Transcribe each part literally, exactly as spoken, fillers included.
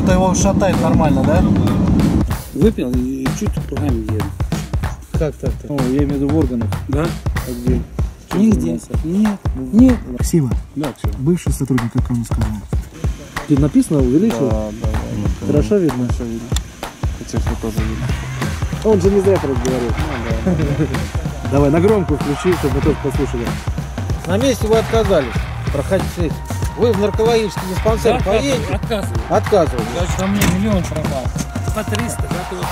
Что-то его шатает нормально, да? Выпил и чуть кругами едет. Как так-то? О, я имею в виду в органах. Да? А где? Нигде. Нет. Нет. Спасибо. Да, все. Бывший сотрудник, как он сказал. Тут написано, увеличил? Да, да, да. Хорошо видно? Хорошо видно. Хотя что тоже видно. Он же не зря так говорит. Ну, да. Давай на громкую включи, чтобы мы тоже послушали. На месте вы отказались проходить сессию. Вы в наркологический диспансер поедете? Отказываю. Отказывались. Значит, на мне миллион пропал. По триста готов.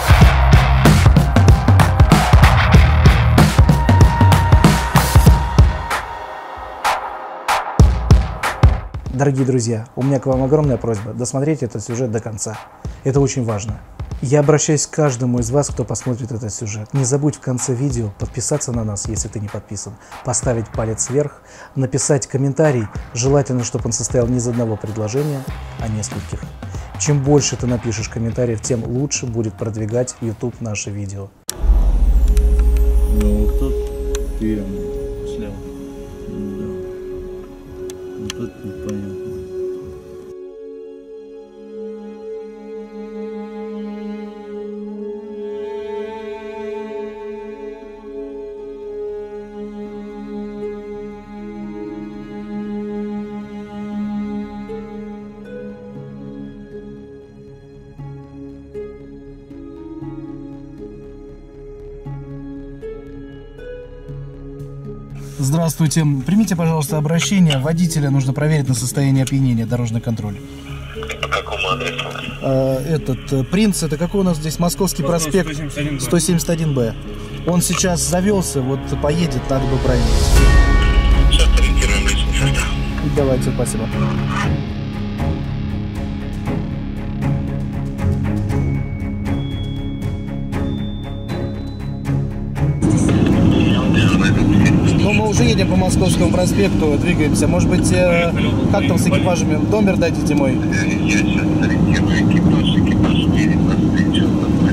Дорогие друзья, у меня к вам огромная просьба досмотреть этот сюжет до конца. Это очень важно. Я обращаюсь к каждому из вас, кто посмотрит этот сюжет. Не забудь в конце видео подписаться на нас, если ты не подписан, поставить палец вверх, написать комментарий, желательно, чтобы он состоял не из одного предложения, а нескольких. Чем больше ты напишешь комментариев, тем лучше будет продвигать YouTube наше видео. Ну, вот тут верно. Слева. Да. Вот тут непонятно. Здравствуйте. Примите, пожалуйста, обращение. Водителя нужно проверить на состояние опьянения, дорожный контроль. По какому адресу? А, этот э, принц, это какой у нас здесь? Московский проспект сто семьдесят один Б. Он сейчас завелся, вот поедет, надо бы проверить. Сейчас ориентируем личный состав. Давайте, спасибо. Ну, мы уже едем по Московскому проспекту, двигаемся. Может быть, э, как там с экипажами? Номер дадите мой? Я сейчас ориентирую экипаж. Экипаж едет навстречу.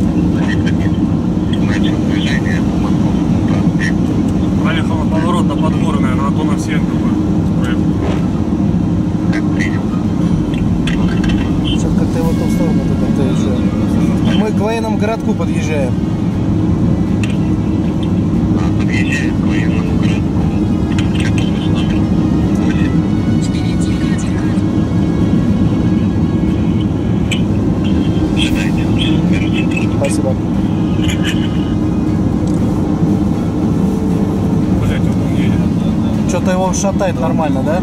Начал движение по Московскому проспекту. Проехал поворот на Подгорное, на Антона Овсиенко. Как принял? Сейчас как-то его в ту сторону как-то еще. Мы к военному городку подъезжаем. А, подъезжает к военному городку. Какой у вас номер? восемь. Ожидайте, сейчас берутся. Спасибо. Блять, он едет. Что-то его шатает нормально, да?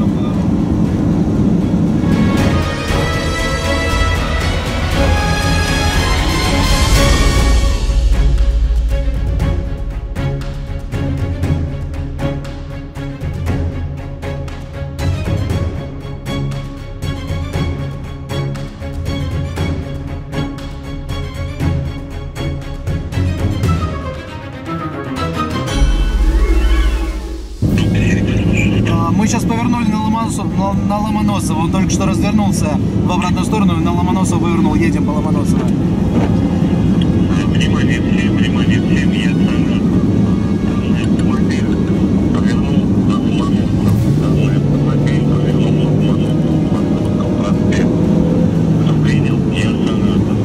Мы сейчас повернули на Ломоносов, на, на Ломоносова. Он только что развернулся в обратную сторону и на Ломоносова вывернул. Едем по Ломоносова. Внимание всем, внимание всем, я автомобиль повернул на Ломоносов. Данный автомобиль повернул на Ломоносов по Московскому проспекту. Кто принял? Я Санатов.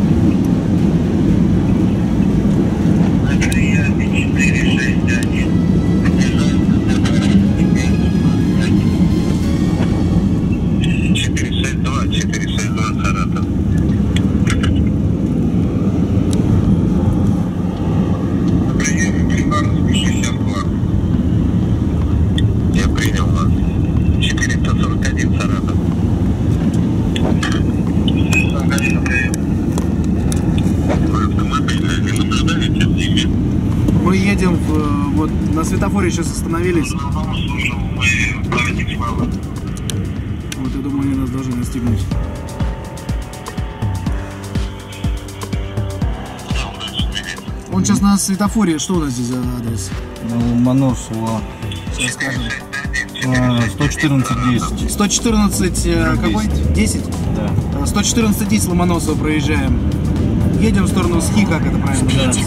Россия четыре шесть один. четыре шесть два, четыре шесть два, Саратов. Прием, Приморский шестьдесят два. Я принял вас. четыреста сорок один, Саратов. Вы автомобиль не наблюдаете в зиме? Мы едем в, вот на светофоре сейчас остановились. Вот я думаю, они нас должны настигнуть. Он сейчас на светофоре. Что у нас здесь за адрес? Ломоносова. Сейчас скажем. сто четырнадцать десять. сто четырнадцать э, какой? десять? Да. сто четырнадцать десять Ломоносова проезжаем. Едем в сторону СХИ, как это правильно называется?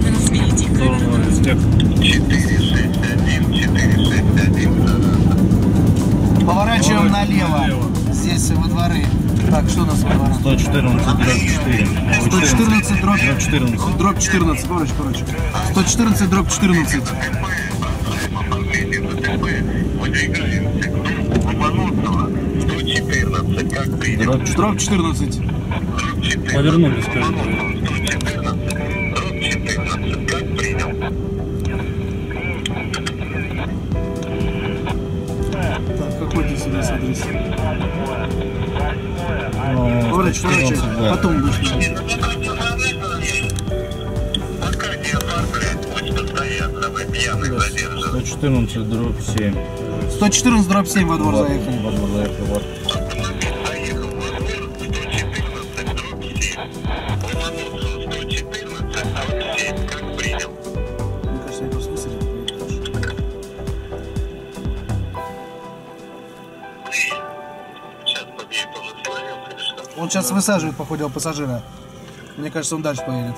четыре шесть один, четыре шесть один, Саратов. Поворачиваем налево. здесь во дворы. Так, что у нас во дворах? сто четырнадцать дробь четыре. сто четырнадцать дробь четырнадцать. дробь четырнадцать. Короче, короче. сто четырнадцать дробь четырнадцать. Выдвигаемся к дому Ломоносова, сто четырнадцать, как принял. Дробь четырнадцать. Повернулись, скажи. сто четырнадцать, дробь четырнадцать, как принял. Так, какой здесь у нас адрес? Ну, Короче, короче, потом будешь. Пока не оформляет, пусть постоянно, вы пьяных задержат. сто четырнадцать дробь семь. сто четырнадцать дробь семь во двор заехали. Во двор заехали. Вот. Заехал во двор сто четырнадцать дробь семь. Ломоносова сто четырнадцать дробь семь, как принял. Мне кажется, я просто высадил. Сейчас подъедет, он остановился или что? Он сейчас высаживает, походу, пассажира. Мне кажется, он дальше поедет.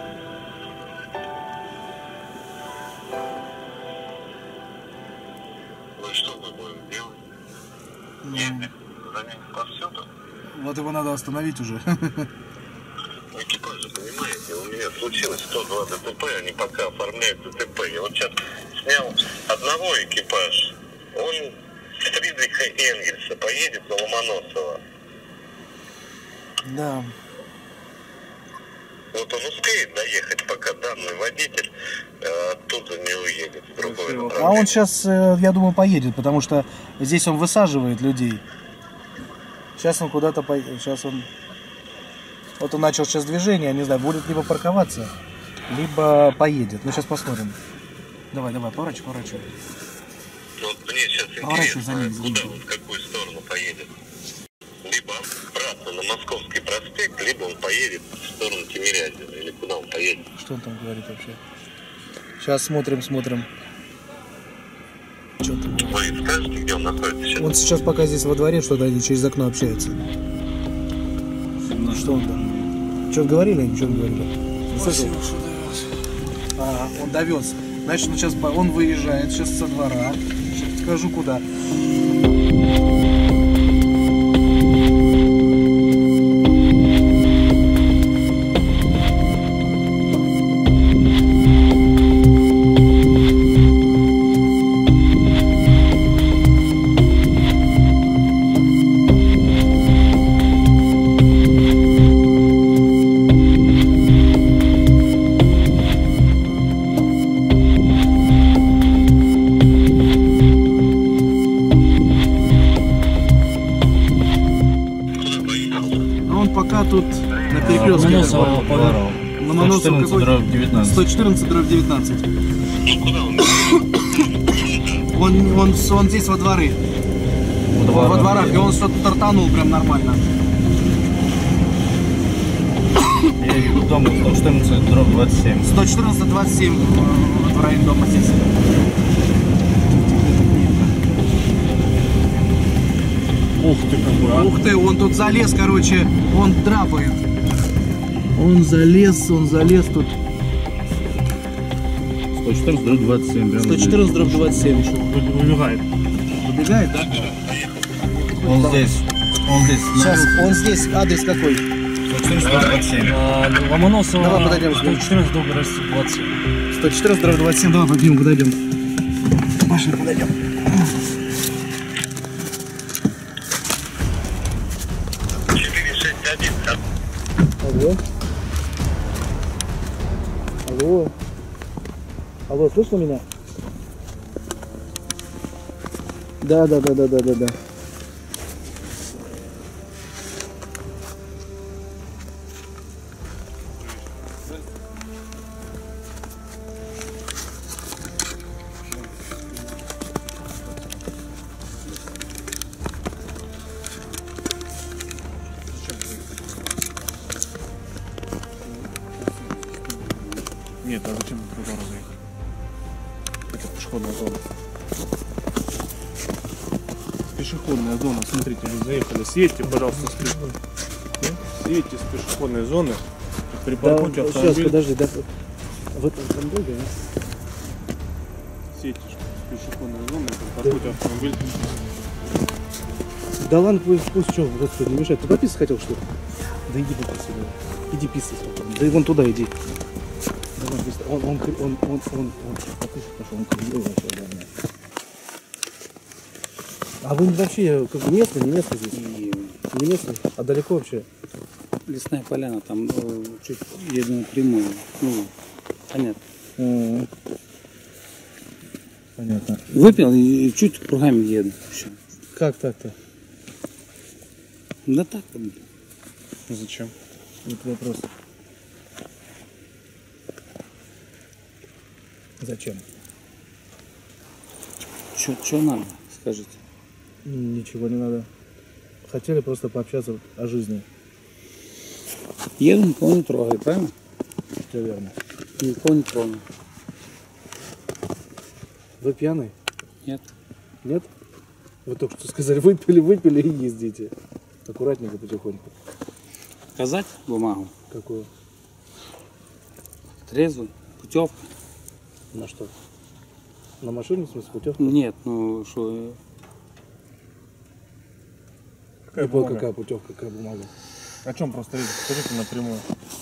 Ну и что мы будем делать? Ездить за ним повсюду? Вот его надо остановить уже. Экипажи, понимаете, у меня случилось сто два ДТП, они пока оформляют ДТП. Я вот сейчас снял одного экипажа, он с Фридриха Энгельса поедет на Ломоносова. Да. Вот он успеет доехать, пока данный водитель э, оттуда не уедет в другое А направление. он сейчас, я думаю, поедет, потому что здесь он высаживает людей. Сейчас он куда-то поедет. Сейчас он... Вот он начал сейчас движение, не знаю, будет либо парковаться, либо поедет. Ну, сейчас посмотрим. Давай, давай, поворачивай, поворачивай. Вот мне сейчас Поворачивай за интересно, ним, за куда ним. он, в какую сторону поедет. Либо обратно на Московский проспект, либо он поедет в сторону Тимирязева, или куда он поедет. Что он там говорит вообще? Сейчас смотрим, смотрим. Что там? Вы скажете, где он находится сейчас? Он сейчас пока здесь во дворе что-то или через окно общается. Ну, что он там? Что-то говорили, ничего не говорили? А, он довез. Значит, он сейчас по- он выезжает сейчас со двора. Сейчас скажу куда. А он пока тут на перекрестке. Ломоносова поворот. Ломоносов какой? дробь девятнадцать. сто четырнадцать дробь девятнадцать. Ну куда он? Он, он, он здесь во дворы. Во Во дворах. И он что-то тартанул прям нормально. Я еду дома сто четырнадцать дробь двадцать семь. сто четырнадцать двадцать семь в районе дома здесь. Ух ты какой, а. Ух ты, он тут залез, короче, он драпает. Он залез, он залез тут. сто четырнадцать дробь двадцать семь. прям сто четырнадцать дробь двадцать семь. Выбегает. Убегает, да? Он здесь. Он здесь. Сейчас, он здесь, адрес какой? сто четырнадцать дробь двадцать семь. А, Ломоносова Давай подойдем. сто четырнадцать дробь двадцать семь. сто четырнадцать дробь двадцать семь, давай поднимем, подойдем. Пошли, подойдем. четыре шесть один. Алло. Алло. Алло, слышно меня? Да, да, да, да, да, да, да. Нет, а зачем на тротуар заехать? Это пешеходная зона. Пешеходная зона, смотрите, вы заехали. Съедьте, пожалуйста, с пешеходной. Съедьте с пешеходной зоны. Припаркуйте Сейчас, автомобиль. подожди, да. В этом там долго, а? Съедьте с пешеходной зоны, припаркуйте автомобиль. Да ладно, пусть, пусть что, господи, не мешай. Ты пописать хотел, что ли? Да иди пописай. Давай. Иди писай. Да и вон туда иди. Давай, быстро. Он, он, он, он, он, он, он пописать пошел, он кривой вообще, главное. А вы вообще как бы местный, не местный здесь? Не местный? А далеко вообще? Лесная поляна, там э, чуть едем прямую. Ну, понятно. М-м. Понятно. Выпил и чуть кругами еду. Все. Как так-то? Да так вот. Зачем? Вот вопрос. Зачем? Что надо, скажите? Ничего не надо. Хотели просто пообщаться о жизни. Еду, никого не трогаю, правильно? Все верно. Никого не трону. Вы пьяный? Нет. Нет? Вы только что сказали, выпили, выпили и ездите. Аккуратненько, потихоньку. Показать бумагу? Какую? Трезвый, путевка. На что? На машину, в смысле, путевку? Нет, ну что, Какая Не понял, бумага? какая путевка, какая бумага. О чем просто речь? Скажите напрямую.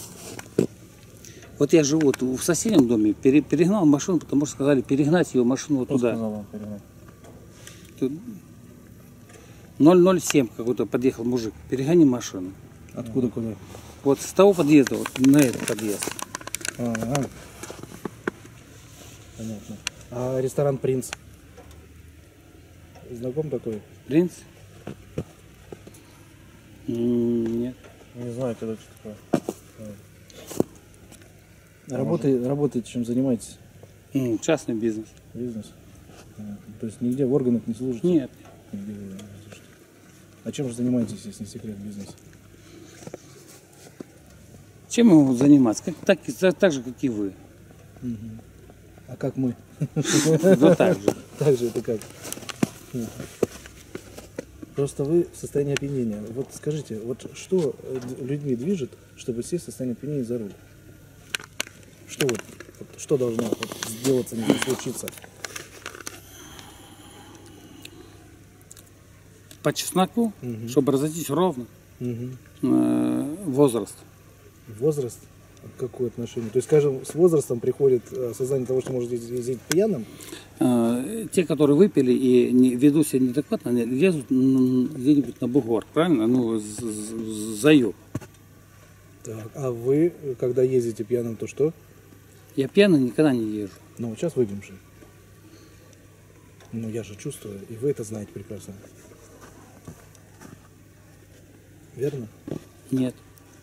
вот я живу вот в соседнем доме, пере- перегнал машину, потому что сказали перегнать ее машину вот Кто туда. сказал вам перегнать? Тут ноль ноль семь какой-то подъехал мужик, перегони машину. Откуда, куда? Вот с того подъезда, вот на этот подъезд. Ага. Понятно. А ресторан «Принц»? Знаком такой? Принц? М, Нет. Не знаю, когда что такое. Работаете, работаете, чем занимаетесь? М, Частный бизнес. Бизнес? Понятно. То есть нигде в органах не служите? Нет. Нигде в органах не служите. А чем же занимаетесь, если не секрет, бизнес? Чем я могу заниматься? Как, так, так, так же, как и вы. А как мы? Вот так же. Так же это как? Просто вы в состоянии опьянения. Вот скажите, вот что э, д- людьми движет, чтобы сесть в состояние опьянения за руль? Что вот, вот что должно вот сделаться, не знаю, случиться? По чесноку, Мгм. чтобы разойтись ровно, Мгм. э, возраст. Возраст? Какое отношение? То есть, скажем, с возрастом приходит э, осознание того, что может ездить пьяным? Э, Те, которые выпили и не, ведут себя неадекватно, они лезут м, где-нибудь на бугор, правильно? Ну, з- з- заеб. Так. А вы, э, когда ездите пьяным, то что? Я пьяный никогда не езжу. Ну, вот сейчас выпьем же. Ну, я же чувствую, и вы это знаете прекрасно. Верно? Нет.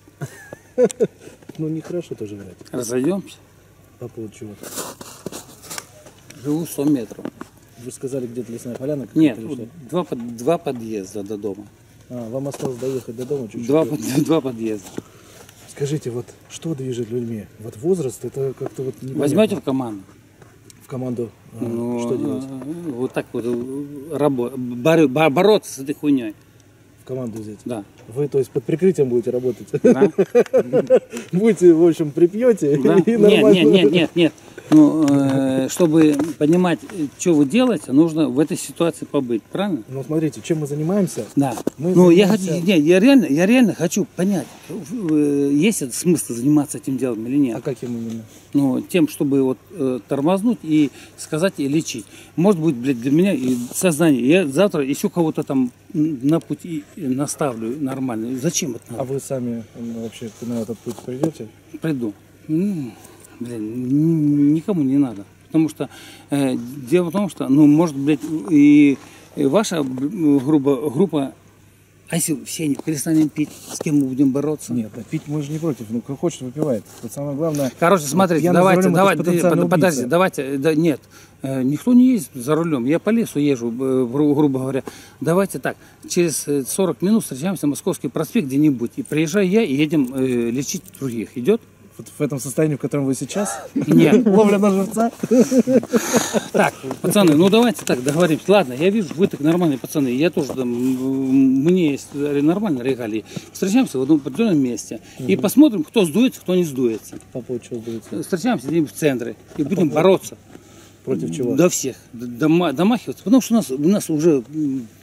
Ну, нехорошо тоже врать. Разойдемся. По поводу чего-то. Живу сто метров. Вы сказали, где-то лесная поляна? какая-то Нет, или вот что? два, под- два подъезда до дома. А, вам осталось доехать до дома чуть-чуть. Два, под- два подъезда. Скажите, вот что движет людьми? Вот возраст, это как-то вот непонятно. Возьмете в команду? в команду, а, Ну, что делать? э, Вот так вот э, рабо- боро- бо- бороться с этой хуйней. В команду взять? Да. Вы, то есть, под прикрытием будете работать? Да? Будете, в общем, припьете Да? и Нет, нормально. нет, нет, нет, нет. Ну, э, чтобы понимать, что вы делаете, нужно в этой ситуации побыть, правильно? Ну, смотрите, чем мы занимаемся? Да. Мы ну, я занимаемся- хочу, не, я реально, я реально хочу понять, э, есть это смысл заниматься этим делом или нет. А как им именно? Ну, тем, чтобы вот э, тормознуть и сказать и лечить. Может быть, блядь, для меня и сознание. Я завтра еще кого-то там м, на пути наставлю нормально. Зачем это А надо? вы сами ну, вообще на этот путь придете? Приду. М, Блин, н- никому не надо. Потому что э, дело в том, что, ну, может, блядь, и, и ваша б- группа, группа, а если все не перестанем пить, с кем мы будем бороться? Нет, да пить мы же не против. Ну, кто хочет, выпивает. Вот самое главное... Короче, смотрите, пьяный за давайте, рулем — это давайте, потенциальный под- подожди, убийца. давайте, э, да, нет, э, никто не ездит за рулем, я по лесу езжу, э, гру- грубо говоря. Давайте так, через э, сорок минут встречаемся на Московский проспект где-нибудь, и приезжаю я, и едем э, лечить других. Идет? Вот в этом состоянии, в котором вы сейчас? Нет. Ловля на живца? Так, пацаны, ну давайте так договоримся. Ладно, я вижу, вы так нормальные пацаны, я тоже там, м, мне есть нормальные регалии. Встречаемся в одном определенном месте и посмотрим, кто сдуется, кто не сдуется. По поводу чего сдается? Встречаемся где-нибудь в центре и будем бороться. Против чего? До всех, д- дома- домахиваться, потому что у нас, у нас уже м,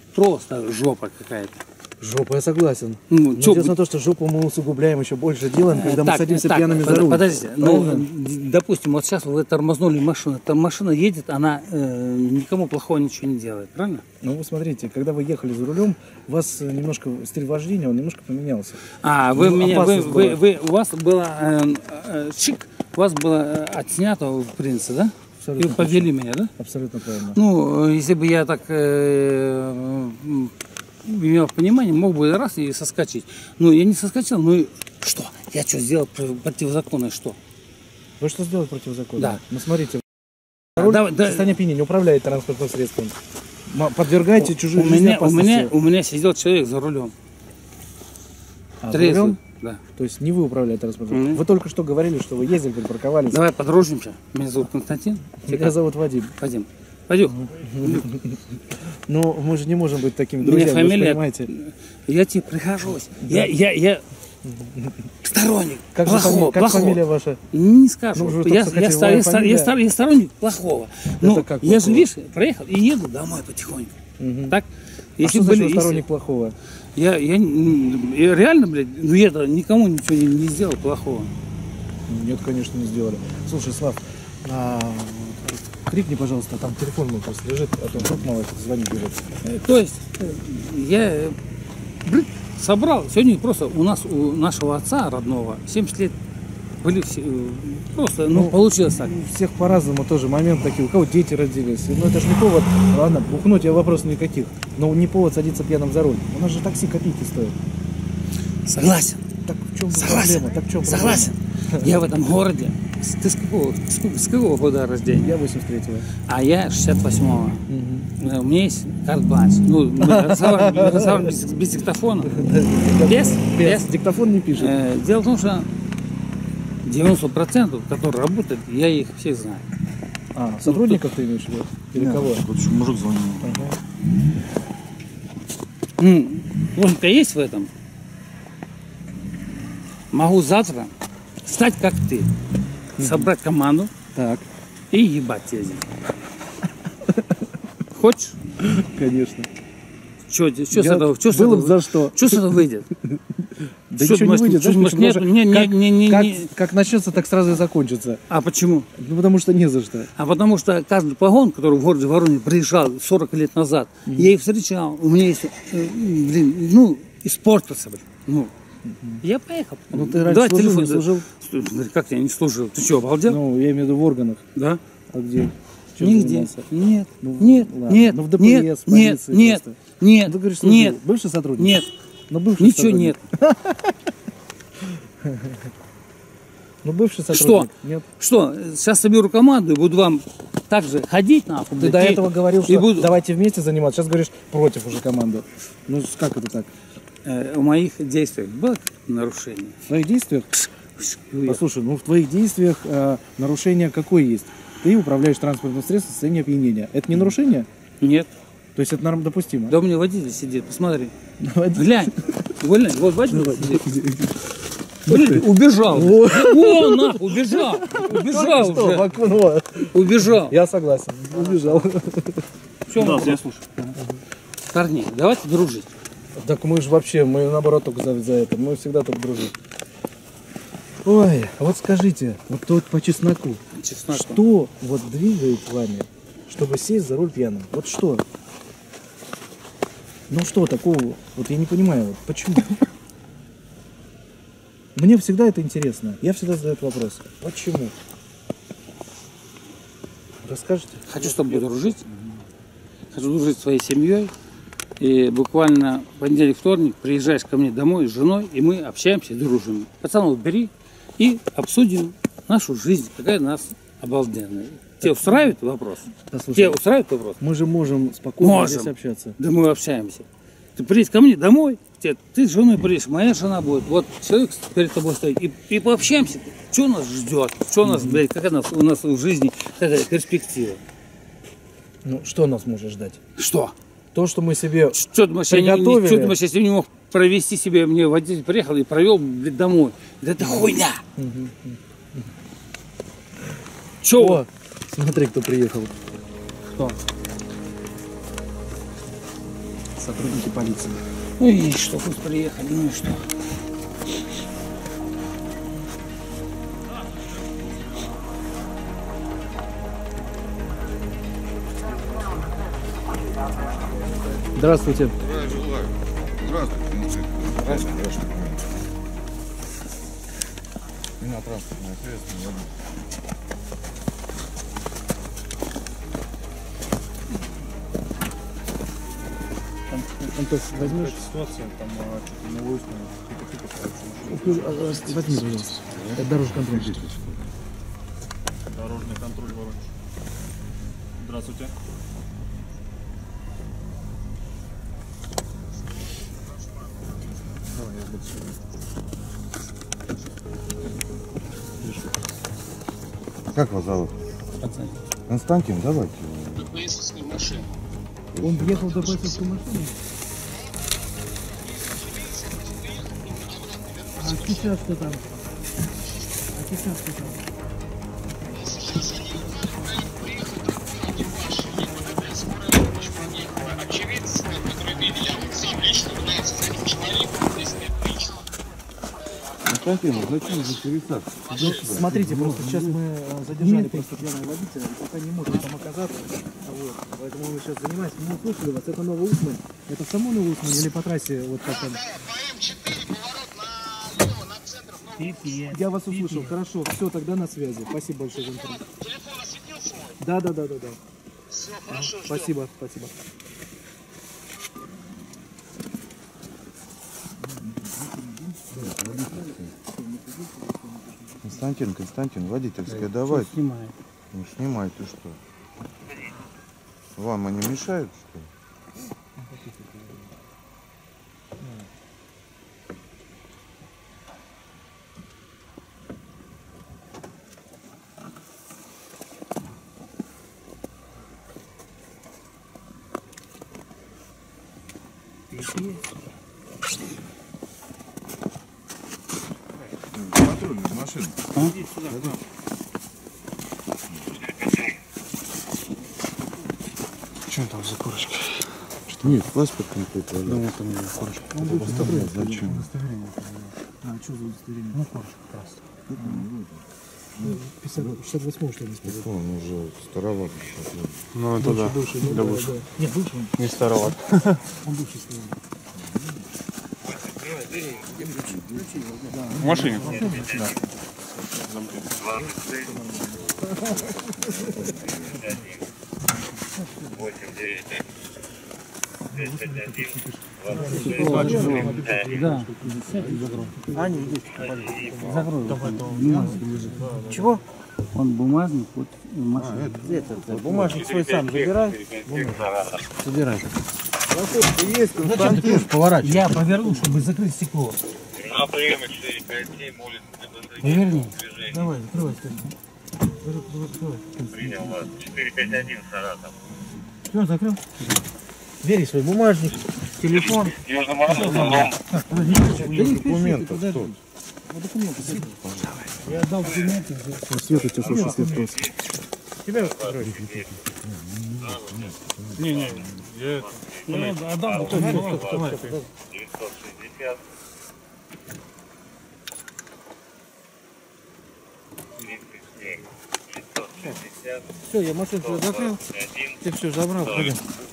просто жопа какая-то. Жопа, я согласен. Ну, Но чё дело бы- в том, что жопу мы усугубляем еще больше делаем, когда мы Так, садимся так, пьяными под- за руль. Подождите, ну, Правильно? д- допустим, вот сейчас вы тормознули машину, там машина едет, она э, никому плохого ничего не делает, правильно? Ну, вы смотрите, когда вы ехали за рулем, у вас э, немножко стиль вождения, он немножко поменялся. А, вы Ну, меня, вы, опасность вы, была. вы- у вас было э, э, чик, у вас было э, отснято в принце, да? Абсолютно И повели меня, да? Абсолютно правильно. Ну, э, если бы я так э, м, имел понимание, мог бы раз и соскочить. Ну, я не соскочил, ну и что? Я что сделал про- противозаконное, что? Вы что сделали противозаконно? Да. Ну, смотрите, Давай, да, состояние опьянения управляет транспортным средством. М- Подвергаете чужие у жизни меня, у, опасности. меня, у меня сидел человек за рулем. А, за Трезвый. рулем? Да. То есть не вы управляете транспортом. Мгм. Вы только что говорили, что вы ездили, припарковались. Давай подружимся. Меня зовут Константин. Меня зовут Вадим. Пойдем. Пойдем. Но мы же не можем быть такими У меня друзьями, вы же фамилия. понимаете. Я тебе прихожусь. Я, я, я сторонник Как, же плохого, фами- как плохого. фамилия ваша? Не скажу. Ну, вы я, только я, хотите, стар- моя я, стар- фамилия. я, стар- я сторонник плохого. Ну, как я же, плохого? видишь, проехал и еду домой потихоньку. Мгм. Так? А что значит вы сторонник плохого? Я, я, м, я реально, блядь, ну я никому ничего не, не сделал плохого. Нет, конечно, не сделали. Слушай, Слав, а, крикни, пожалуйста, там телефон мой просто лежит, а то вдруг мало звонит бежит. Э, То есть э, я э, блин, собрал, сегодня просто у нас, у нашего отца родного, семьдесят лет были все, э, просто, ну, Ну, получилось так. У всех по-разному тоже момент такие, у кого дети родились. Ну это же не повод, ладно, бухнуть я вопросов никаких, но не повод садиться пьяным за руль. У нас же такси копейки стоит. Согласен, Так в чем согласен, проблема? Так в чем согласен. Я в этом городе. С- Ты с какого, с какого- с какого года рождения? Я восемьдесят третьего. А я шестьдесят восьмого. У меня есть карт-бланш. Ну, мы разговариваем, мы разговариваем без, без диктофона. Без? Без. Диктофон не пишет. Э, Дело в том, что девяносто процентов, которые работают, я их всех знаю. А, сотрудников ты имеешь в виду? Или кого? Вот еще мужик звонил. Ага. Ну, логика есть в этом. Могу завтра стать как ты, собрать команду Так, и ебать тебя здесь. Хочешь? конечно. Что, что с Я этого, что с было этого, бы за что. что с этого выйдет? Да Что ничего не думаешь, выйдет, что знаешь, думаешь, почему? нет, не- как, не- не- как- не- как начнется, так сразу и закончится. А почему? Ну, потому что не за что. А потому что каждый погон, который в городе Воронеж приезжал сорок лет назад, я их встречал. У меня есть, э, блин, ну, испортился, блин. Ну, я поехал. Ну, ты раньше Давай служил, телефон. не служил? Стой, смотри, как я не служил? Ты что, обалдел? Ну, я имею в виду в органах. Да? А где? Чем Нигде. занимался? Нет, Ну, нет, ладно. нет, Ну, в ДПС, нет, в нет, полиции нет, просто. нет, Ты говоришь, нет, служил. Бывший сотрудник? нет, Ну, бывший ничего сотрудник. нет. Ну, бывший Что? сотрудник. Нет. Что, сейчас соберу команду и буду вам так же ходить нахуй. Ты блядь, до и- этого говорил, и что буду- давайте вместе заниматься. Сейчас говоришь против уже команды. Ну, как это так? Э, в моих действиях было нарушение. В твоих действиях? Я- Послушай, ну в твоих действиях э, нарушение какое есть? Ты управляешь транспортным средством в состоянии опьянения. Это не нарушение? Нет. То есть это норм допустимо? Да у меня водитель сидит, посмотри. Водитель. Глянь, глянь, вот водитель сидит. Блин, убежал. Во. О, нахуй, убежал. Убежал Что, в уже. окно? Убежал. Я согласен. Убежал. Всё, Да, вопрос. я слушаю. Парни, давайте дружить. Так мы же вообще, мы наоборот только за, за это. Мы всегда только дружим. Ой, а вот скажите, вот тут по чесноку, Чесноком. что вот двигает вами, чтобы сесть за руль пьяным? Вот что? Ну что такого? Вот я не понимаю, вот почему? Мне всегда это интересно. Я всегда задаю этот вопрос. Почему? Расскажете? Хочу с тобой дружить. Хочу дружить со своей семьей. И буквально понедельник, вторник приезжаешь ко мне домой с женой, и мы общаемся, дружим. Пацанов бери и обсудим нашу жизнь, какая у нас обалденная. Тебя устраивает вопрос? Послушай, Тебя устраивает вопрос? мы же можем спокойно Можем. здесь общаться. Да мы общаемся. Ты приедешь ко мне домой, те- ты с женой приедешь, моя жена будет, вот человек перед тобой стоит, и, и пообщаемся, что нас ждет, что нас, блядь, какая нас, у нас в жизни, какая перспектива. Ну, что нас может ждать? Что? То, что мы себе... Что ты думаешь, я не, не, Приготовили. что ты думаешь, если не мог провести себе, мне водитель приехал и провел, блядь, домой. Да это хуйня. Че? О, смотри, кто приехал. Кто? сотрудники полиции. Ну и что, пусть приехали, ну и что. Здравствуйте. Здравствуйте, инспектор. Здравствуйте, здравствуйте. Меня транспортное средство, ладно. Антон, возьмешь? Ситуация, там а, что-то не выяснено. Тихо-тихо, короче. Возьми, пожалуйста. Это дорожный контроль. Дорожный контроль Воронеж. Здравствуйте. Давай, я буду сегодня. Как вас зовут? Константин, давайте. Он въехал до бойцовской машины. А сейчас что там? А сейчас что там? Константин, зачем за шерифа? Ну, смотрите, просто сейчас мы э, задержали просто пьяного водителя, и пока не может там оказаться. Вот, поэтому мы сейчас занимаемся. Мы услышали вас, это новый Усмань. Это само новый Усмань или по трассе вот как там? Я вас услышал, хорошо, все, тогда на связи. Спасибо большое за информацию. Телефон осветился мой? Да, да, да, да, да. Все, хорошо. Спасибо, спасибо. Константин, Константин, водительская, давайте. Снимает. Ну, снимай, ты что? Вам они мешают, что ли? Патрульная машина. Иди сюда. Что там за корочка? Нет, паспорт не какой-то. Ну, вот там корочка. Он будет Зачем? Зачем? удостоверение. А, что за удостоверение? Ну, корочка просто. пятьдесят восемь, что ли, сказать? Он уже староват. Ну, это да. Бывший, ну, Да, да, бывший. да. Нет, бывший он. Не староват. Он бывший сказал. В машине. восемь девять десять один Да. Аня, иди. Закрой. Чего? Он бумажник, вот машина. Бумажник свой сам забирай. Собирай. Есть, Константин. Поворачивай. Я поверну, чтобы закрыть стекло. на приеме четыре пять семь улица Поверни. движения. Давай, закрывай стекло. Принял вас. четыре пять один Саратов. Все, закрыл? Бери свой бумажник, телефон. Южно-Морозовский дом. Документов, что? Документы. Я отдал документы. Свет у тебя слушай, свет просто. Тебя Не, не, я это. я отдал документы. девятьсот шестьдесят. тридцать семь. шестьсот шестьдесят. Все, я машину свою закрыл. один. Ты все забрал, пойдем.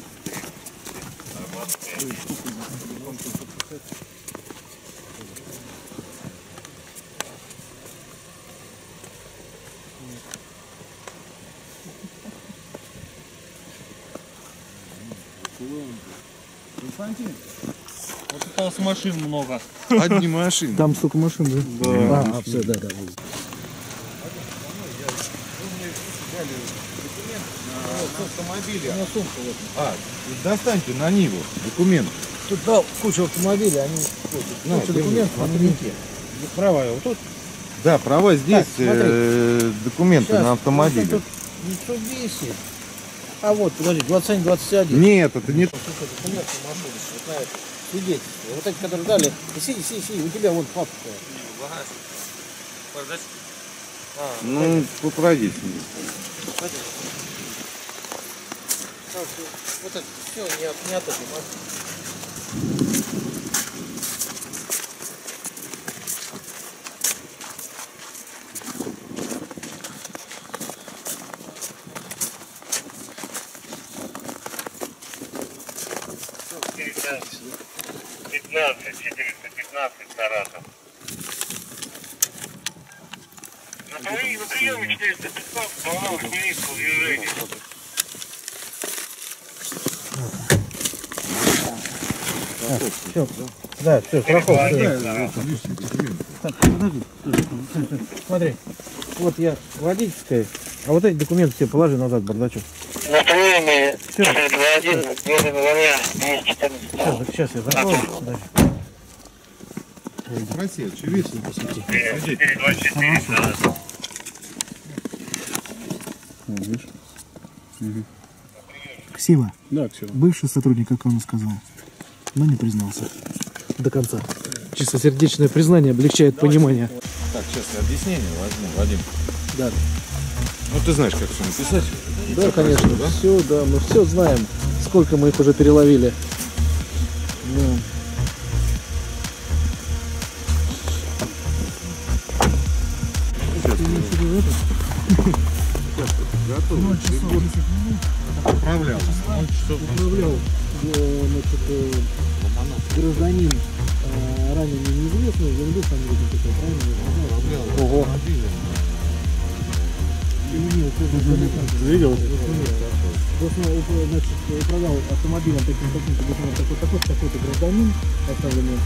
Константин, вот у вас машин много. Одни машины. Там столько машин, да? Да. А, все, да, да. А, достаньте на Ниву документ. Тут дал кучу автомобилей, они На, куча держи, документов, смотри. они права вот тут. Да, права здесь, Так, смотри. э, документы Сейчас, на автомобиле. вот тут Mitsubishi. А вот, подожди, двадцать один двадцать один. Нет, это не... Документы машины, вот на это свидетельство. Вот эти, которые дали. Сиди, сиди, сиди, у тебя вон папка. Ну, поправить. Вот это все не от, не от этой машины. пятнадцать, Саратов. На приеме, на приеме четыреста пятнадцать, по-моему, сирийского движения. Все, да, все, страховка. Так, подожди. Смотри, вот я водительская, а вот эти документы все положи назад, бардачок. На приеме четыре два один, девятого января двести четырнадцать. Сейчас, сейчас я закрою. Подожди. Спроси, очевидно, посмотри. четыре два четыре, Саратов. Ксива, Да, все. бывший сотрудник, как он сказал, но не признался до конца. Чистосердечное признание облегчает понимание. Так, сейчас я объяснение возьму, Вадим. Да, Ну ты знаешь, как все написать. да, конечно, все, да, мы все знаем, сколько мы их уже переловили. Ну. Отправлял. Управлял, значит, гражданин ранее неизвестный, я не был фамилию какой-то, правильно? Ого. Видел? Значит, управлял автомобилем таким таким такой такой такой-то гражданин, оставленный,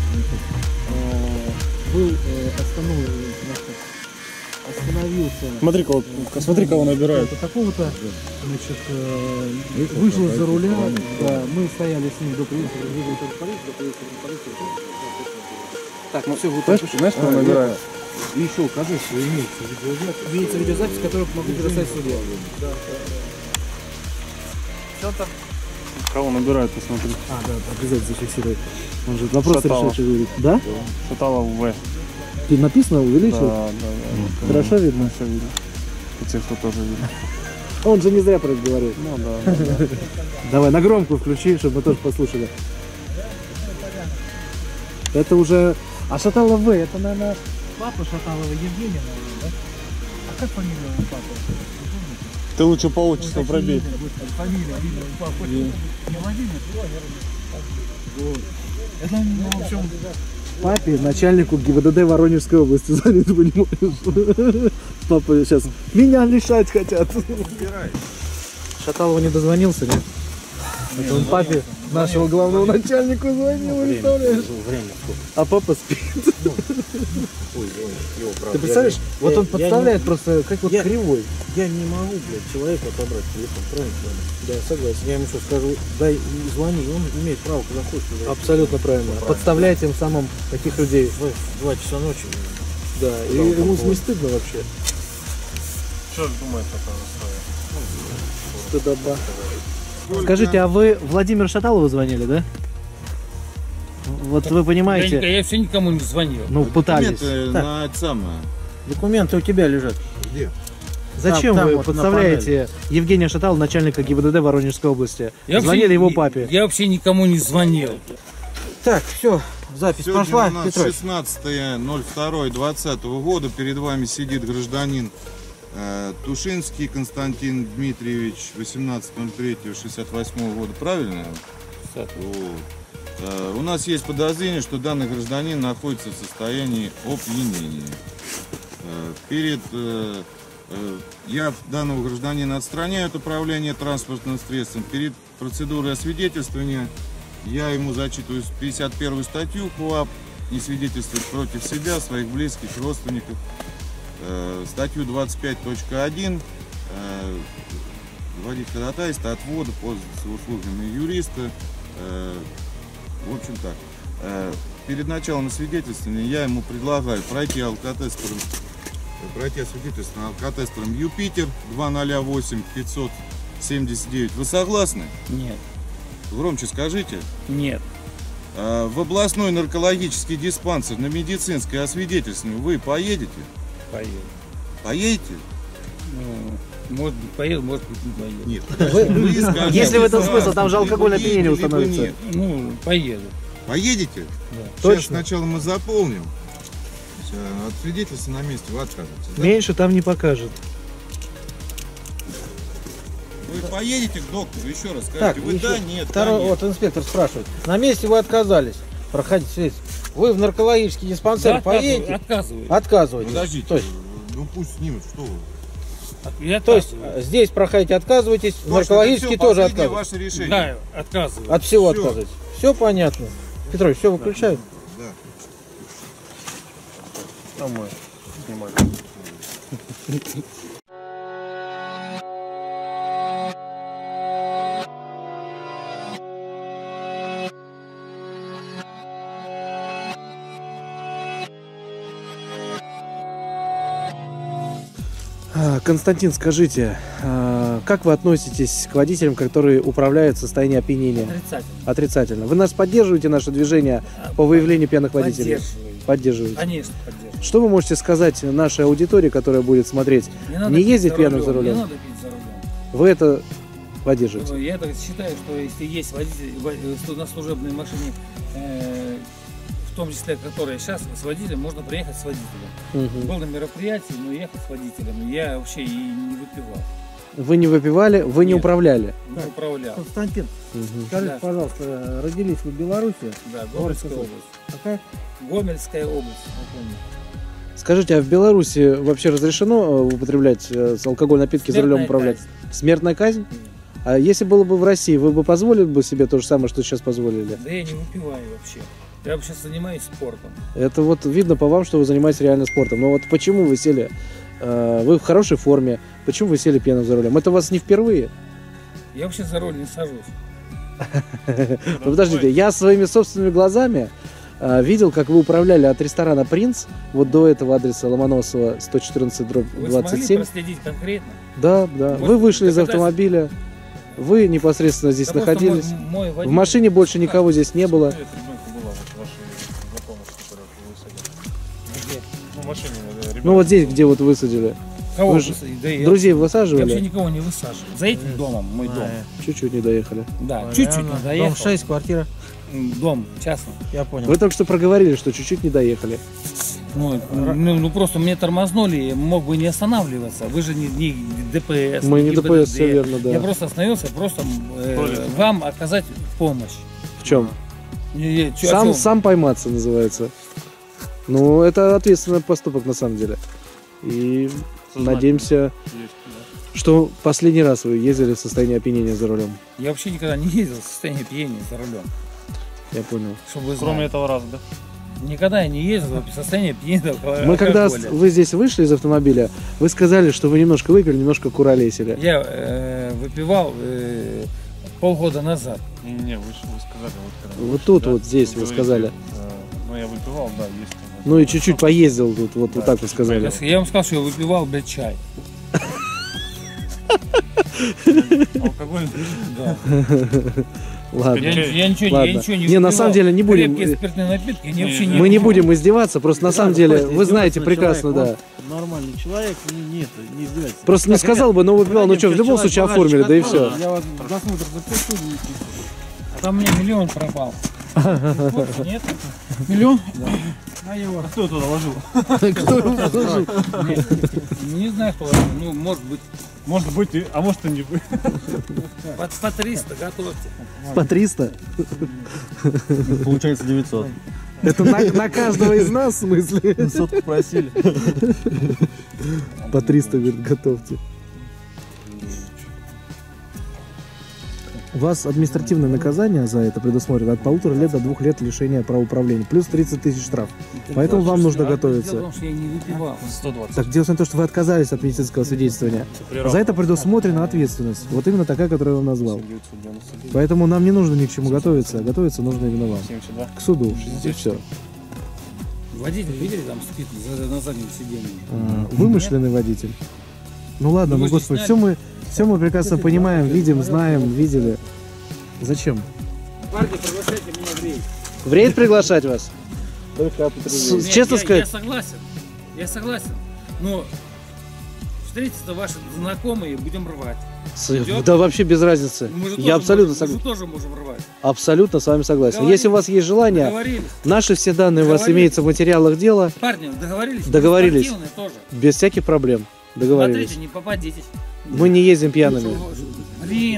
был остановлен, остановился. Смотри-ка, вот, смотри, кого набирают. Такого-то, значит, вышел за руля, да, мы стояли с ним до приезда, вызвали полицию, до приезда полиции. Так, ну все, вот Знаешь, знаешь, кого набирают? и еще укажи, что имеется видеозапись. Имеется видеозапись, которую могу предоставить суде. Да. Что там? Кого набирают, посмотри. А, да, обязательно зафиксировать. Он же вопрос Шаталов. решивший говорит. Да? Шаталов В. Ты написано увеличил? Да, да, да. Хорошо видно? Все видно. И цифру тоже видно. Он же не зря про это говорит. Ну да, да, да. Давай на громкую включи, чтобы мы тоже послушали. Это уже... А Шаталов В, это, наверное, папа Шаталова Евгения, наверное, да? А как фамилия у папы? Ты лучше по отчеству пробей. Фамилия, видно, у папы. Не Владимир? Вот. Это, ну, в общем... Папе, начальнику ГИБДД Воронежской области звонит, понимаешь? Папа сейчас меня лишать хотят. Шаталова не дозвонился, нет? Это он папе нашего главного начальника звонил, представляешь? А папа спит. Ты представляешь, вот он подставляет просто, как вот кривой. Я не могу, блядь, человеку отобрать телефон, правильно? Да, согласен. Я ему что скажу, дай, звони, он имеет право куда хочет. Абсолютно правильно. Подставляя тем самым таких людей. В два часа ночи. Да, и ему не стыдно вообще. Что думает такая история? Стыдоба. Скажите, а вы Владимиру Шаталову звонили, да? Вот вы Я, понимаете, я вообще никому не звонил. ну пытались. Документы Так, на это самое. Документы у тебя лежат. Где? зачем там вы вот на подставляете Евгения Шаталова, начальника ГИБДД Воронежской области? Я Звонили вообще- его папе. Я вообще никому не звонил. Так, все, запись Сегодня пошла, у нас Петрович. шестнадцатое ноль второе двадцатого года. Перед вами сидит гражданин э, Тушинский Константин Дмитриевич, восемнадцатое ноль третьего шестьдесят восьмого года. Правильно? Вот. Э, у нас есть подозрение, что данный гражданин находится в состоянии опьянения. Э, перед э, э, я данного гражданина отстраняю от управления транспортным средством. Перед процедурой освидетельствования я ему зачитываю пятьдесят первую статью КоАП и свидетельствовать против себя, своих близких, родственников. Э, статью двадцать пять точка один. Э, вводить ходатайство, отвода, пользоваться услугами юриста. Э, в общем так. Э, перед началом освидетельствования я ему предлагаю пройти алкотестером, пройти освидетельствование алкотестером Юпитер два ноль восемь пятьсот семьдесят девять. Вы согласны? Нет, Громче скажите. нет. Э, в областной наркологический диспансер на медицинское освидетельствование вы поедете? Поеду. Поедете? Ну, может быть, поеду, может быть, не поеду. Нет. Вы скажите, Если в этом да, смысл, там же либо алкогольное едете, опьянение либо установится. нет. Ну, поеду. Поедете? Да. Сейчас Точно? сначала мы заполним. Э, От свидетельства на месте вы откажетесь. Да? Меньше там не покажет. Вы поедете к доктору, еще раз скажите, Так, вы еще да, нет, второй, да, нет. вот инспектор спрашивает. На месте вы отказались проходить свидетельство. Вы в наркологический диспансер Да, поедете? отказываю. Отказываетесь. Подождите, То есть, ну пусть снимут, что вы. Я то есть отказываю. здесь проходите, отказываетесь, в Точно, наркологический это всё тоже последнее отказываетесь. ваше решение. Да, отказываю. От всего Всё. отказываетесь. Все понятно. Петрович, все выключают? Да. Домой. Снимали. А, Константин, скажите, а, как вы относитесь к водителям, которые управляют в состоянии опьянения? Отрицательно. Отрицательно. Вы нас поддерживаете, наше движение по выявлению пьяных водителей? Поддерживаю. Поддерживаете. Конечно, поддерживаю. Что вы можете сказать нашей аудитории, которая будет смотреть? надо Не пить ездить пьяным за рулем? Не надо пить за рулем. Вы это поддерживаете? Я так считаю, что если есть водитель во- э, на служебной машине, э, в том числе, которая сейчас, с водителем, можно приехать с водителем. Мгм. Был на мероприятии, но ехал с водителем. Я вообще и не выпивал, Вы не выпивали, вы не Нет. управляли? не управлял. Константин, Мгм. скажите, Да. пожалуйста, родились вы в Беларуси? Да, Гомельская какой? область. Какая? Гомельская область, я помню. Скажите, а в Беларуси вообще разрешено э, употреблять э, с алкогольные напитки за рулем Смертная управлять? казнь. Смертная казнь? А если было бы в России, вы бы позволили бы себе то же самое, что сейчас позволили? Да я не выпиваю вообще. Я вообще занимаюсь спортом. Это вот видно по вам, что вы занимаетесь реально спортом. Но вот почему вы сели, э, вы в хорошей форме, почему вы сели пьяным за рулем? Это у вас не впервые? Я вообще за руль не сажусь. Ну, подождите, я своими собственными глазами э, видел, как вы управляли от ресторана «Принц», вот до этого адреса Ломоносова сто четырнадцать дробь Вы двадцать смогли семь. проследить конкретно? Да, да. Вот Вы вышли из доказательства. автомобиля, вы непосредственно здесь Да просто находились. мой- мой В водитель- машине больше никого здесь не было. Сколько лет ребенку было, вот вашей знакомой, которую вы высадили? Ну, в машине, да, ребенок. Ну вот здесь, где вот высадили. Кого Вы же высадить? Да я- Друзей Я вообще высаживали? никого не высаживаю. За этим домом, мой дом. Чуть-чуть не доехали. Да, чуть-чуть не Дом доехал. шесть, квартира. М, Дом частный. Я понял. Вы только что проговорили, что чуть-чуть не доехали. Ну, ну, ну, просто мне тормознули, мог бы не останавливаться. Вы же не, не ДПС. Мы не ГИБДД. ДПС, все верно, да. Я просто остановился, просто э, Туалет. вам оказать помощь. В чем? Не- не, чё- о Сам, чём? сам пойматься называется. Ну, это ответственный поступок на самом деле. И Сознательно. надеемся, Есть, да. что последний раз вы ездили в состоянии опьянения за рулем. Я вообще никогда не ездил в состоянии пьяния за рулем. Я понял. Чтобы вы Кроме знали. этого раза, да? Никогда я не ездил в состоянии пьяния алкоголя. Мы когда с- вы здесь вышли из автомобиля, вы сказали, что вы немножко выпили, немножко куролесили. Я э, выпивал э, полгода назад. Не-не, вы, ж- вы сказали. Вот, когда Вот вышли, тут да, вот здесь вы говорите, сказали. э, ну, я выпивал, да, есть. Ну и чуть-чуть поездил тут, вот, вот Да, так вы чуть-чуть сказали. поездил. Я вам сказал, что я выпивал, блядь, чай. Алкоголь. Да. Ладно. Я, я ничего, Ладно. я ничего не Не, на выпивал. самом деле не будем- Крепкие спиртные напитки я Не, вообще не Мы не выпивал. будем издеваться, просто на самом деле, вы знаете прекрасно, да. Нормальный человек, не, нет, не издевается. Просто не сказал бы, но выпивал, ну что, в любом случае оформили, да и все. Я вас досмотр запишу. А там у меня миллион пропал. Нет? Миллион? А я его... Кто туда ложил? Нет. Не знаю, кто. Ну, может быть, Может быть, и- а может и не вы. под по триста готовьте. По триста? Получается девятьсот. Это на, на каждого из нас, в смысле? Сотку просили. По триста, говорит, готовьте. У вас административное наказание за это предусмотрено от полутора лет до двух лет лишения права управления. Плюс тридцать тысяч штраф. Поэтому вам нужно Дело в готовиться. том, что я не выпивал. сто двадцать. Так дело в том, что вы отказались от медицинского свидетельствования. За это предусмотрена ответственность. Вот именно такая, которую я вам назвал. Поэтому нам не нужно ни к чему готовиться. а Готовиться нужно именно вам. семьдесят два. К суду. И все. Водитель, видели, там спит за- на заднем сиденье. А, Вымышленный водитель. Ну ладно, Ну, ну вы же господи, сняли. все мы, все мы прекрасно понимаем, видим, знаем, видели. Зачем? Парни, приглашайте меня в рейс. В рейд приглашать вас? С- Нет, Честно я, сказать, Я согласен. Я согласен. Но встретятся ваши знакомые, будем рвать. с- идет? да вообще без разницы. Мы же тоже Я абсолютно, можем, мы сог- же тоже можем рвать. абсолютно с вами согласен. Договорились. Если у вас есть желание, Договорились. наши все данные у вас Договорились. имеются в материалах дела, Парни, договорились? Договорились. Спортивные тоже. без всяких проблем. Договорились. Смотрите, не попадитесь. Мы не ездим пьяными. Блин,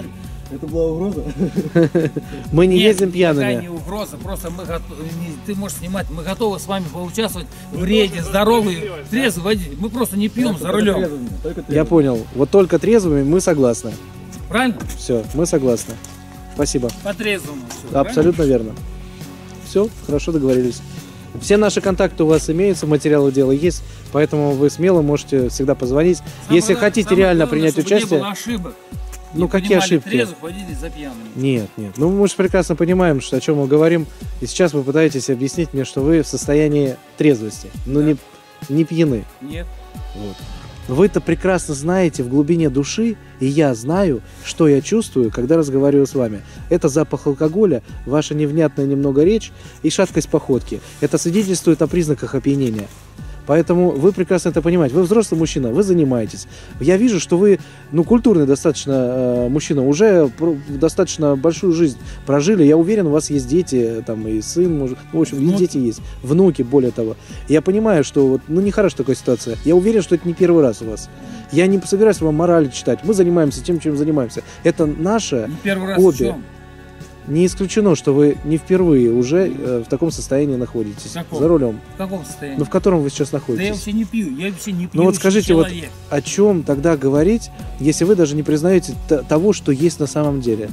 Это была угроза? Мы не Нет, ездим никакая пьяными. не угроза, просто мы готовы, ты можешь снимать, мы готовы с вами поучаствовать в рейде, здоровый, трезвый водитель. Мы просто не пьем за рулем. Трезвыми, только Я трезвыми. понял. Вот только трезвыми мы согласны. Правильно? Все, мы согласны. Спасибо. По трезвому. всё, Абсолютно верно. Все, хорошо договорились. Все наши контакты у вас имеются, материалы дела есть, поэтому вы смело можете всегда позвонить. правильно? Если Самое хотите главное, реально чтобы принять не участие... было ошибок. Ну Не какие принимали ошибки? трезвых водителей за пьяными. Нет, нет. Ну мы же прекрасно понимаем, что, о чем мы говорим. И сейчас вы пытаетесь объяснить мне, что вы в состоянии трезвости, но не, не пьяны. Нет. Вот. Вы-то прекрасно знаете в глубине души, и я знаю, что я чувствую, когда разговариваю с вами. Это запах алкоголя, ваша невнятная немного речь и шаткость походки. Это свидетельствует о признаках опьянения. Поэтому вы прекрасно это понимаете. Вы взрослый мужчина, вы занимаетесь. Я вижу, что вы, ну, культурный достаточно э, мужчина, уже про- достаточно большую жизнь прожили. Я уверен, у вас есть дети, там, и сын, может, ну, в общем, и Внуки. дети есть, внуки, более того. Я понимаю, что, вот, ну, нехорошая такая ситуация. Я уверен, что это не первый раз у вас. Я не собираюсь вам мораль читать. Мы занимаемся тем, чем занимаемся. Это наше Не первый раз хобби. в чем? Не исключено, что вы не впервые уже э, в таком состоянии находитесь. В каком? За рулем. В каком состоянии? Ну, в котором вы сейчас Да я находитесь. вообще не пью, я вообще не пью. Ну вот скажите, вот человек. о чем тогда говорить, если вы даже не признаете т- того, что есть на самом деле?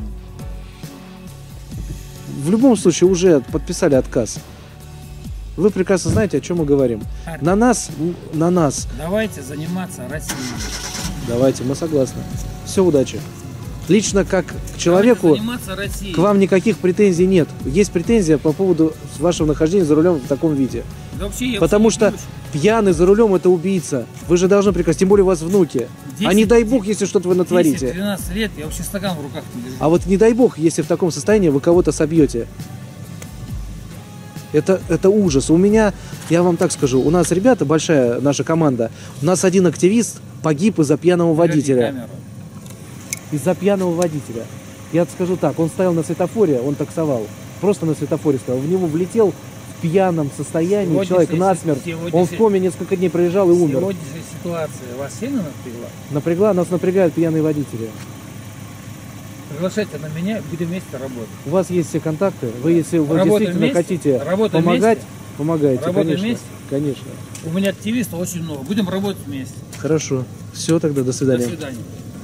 В любом случае уже подписали отказ. Вы прекрасно знаете, о чем мы говорим. Так. На нас, м, на нас. Давайте заниматься Россией. Давайте, мы согласны. Все, удачи. Лично как к человеку, Давайте заниматься Россией. к вам никаких претензий нет. Есть претензия по поводу вашего нахождения за рулем в таком виде. Да вообще я Потому вообще не что пью. пьяный за рулем это убийца. Вы же должны прекрасно, тем более у вас внуки. А не дай бог, если что-то вы натворите. десять-двенадцать лет, я вообще стакан в руках не держу. А вот не дай бог, если в таком состоянии вы кого-то собьете. Это, это ужас. У меня, я вам так скажу, у нас ребята, большая наша команда, у нас один активист погиб из-за пьяного Поверни водителя. камеру. Из-за пьяного водителя. Я скажу так, он стоял на светофоре, он таксовал. Просто на светофоре стоял. В него влетел в пьяном состоянии Сегодняшняя человек си- насмерть. сегодняшняя- Он в коме несколько дней пролежал и умер. Сегодняшняя ситуация вас сильно напрягла? Напрягла, нас напрягают пьяные водители. Приглашайте на меня, будем вместе работать. У вас есть все контакты. Вы, если вы Работаем действительно вместе? хотите Работаем помогать, вместе? помогайте, Работаем конечно. вместе? Конечно. У меня активистов очень много. Будем работать вместе. Хорошо. Все, тогда до До свидания. свидания.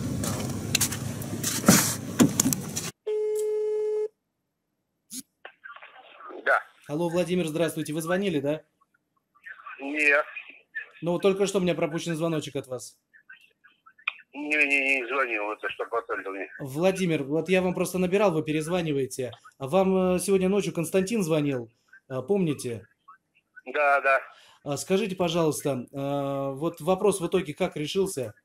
Да. Алло, Владимир, здравствуйте. Вы звонили, да? Нет. Ну, вот только что у меня пропущен звоночек от вас. Не, не, не звонил, это что потом мне. Владимир, вот я вам просто набирал, вы перезваниваете. А вам э, сегодня ночью Константин звонил, э, помните? Да, да. А скажите, пожалуйста, э, вот вопрос в итоге как решился?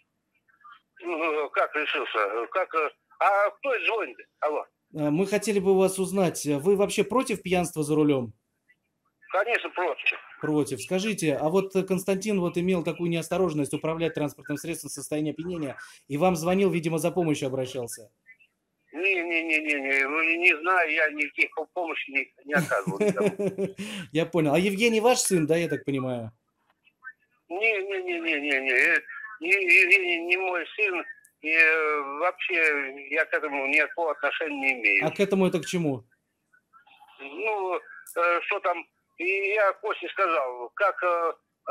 Ну, как решился? Как... э, А кто это звонит? Алло. Э, Мы хотели бы у вас узнать, вы вообще против пьянства за рулем? Конечно, против. Против. Скажите, а вот Константин вот имел такую неосторожность управлять транспортным средством в состоянии опьянения, и вам звонил, видимо, за помощью обращался? Не-не-не-не, ну не знаю, я никаких по- помощи не, не оказывал никому. Я понял. А Евгений ваш сын, да, я так понимаю? Не-не-не-не-не, Евгений не мой сын, и э, вообще я к этому никакого отношения не имею. А к этому это к чему? Ну, э, что там, и я Косте сказал, как э,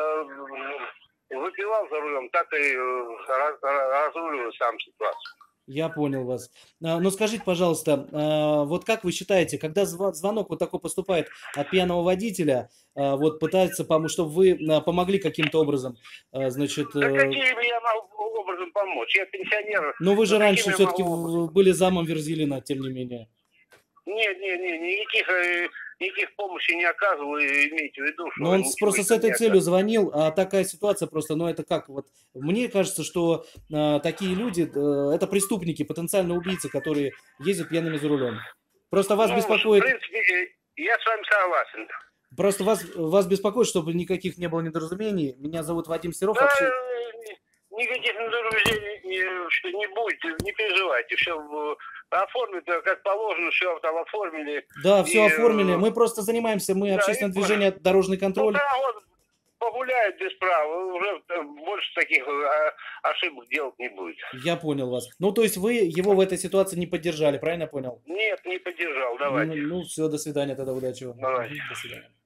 э, выпивал за рулем, так и э, раз- разруливаю сам ситуацию. Я понял вас. А, Ну скажите, пожалуйста, а, вот как вы считаете, когда зв- звонок вот такой поступает от пьяного водителя, а, вот пытается помочь, чтобы вы а, помогли каким-то образом, а, значит, Да э, каким я могу образом помочь? Я пенсионер. ну вы же Ну, раньше каким я все-таки могу образом? были замом Верзилина, тем не менее. Нет, нет, нет, никаких, э, никаких помощи не оказывал, и имейте в виду, что... Но он ничего просто с не этой оказывал. целью звонил, а такая ситуация просто, ну это как, вот мне кажется, что а, такие люди, э, это преступники, потенциально убийцы, которые ездят пьяными за рулем. Просто вас Ну, беспокоит, в принципе, э, я с вами согласен. просто вас, вас беспокоит, чтобы никаких не было недоразумений. Меня зовут Вадим Серов. Да, Общ- э, никаких недоразумений э, что не будет, не переживайте. Все оформили, как положено, все там оформили. Да, все И, оформили. э, Мы просто занимаемся, мы да, общественное и- движение «Дорожный контроль». Полтора года, погуляет без права, уже больше таких а, ошибок делать не будет. Я понял вас. Ну, то есть вы его в этой ситуации не поддержали, правильно я понял? Нет, не поддержал, давайте. Ну, ну все, до свидания тогда, удачи вам. Давайте. До свидания.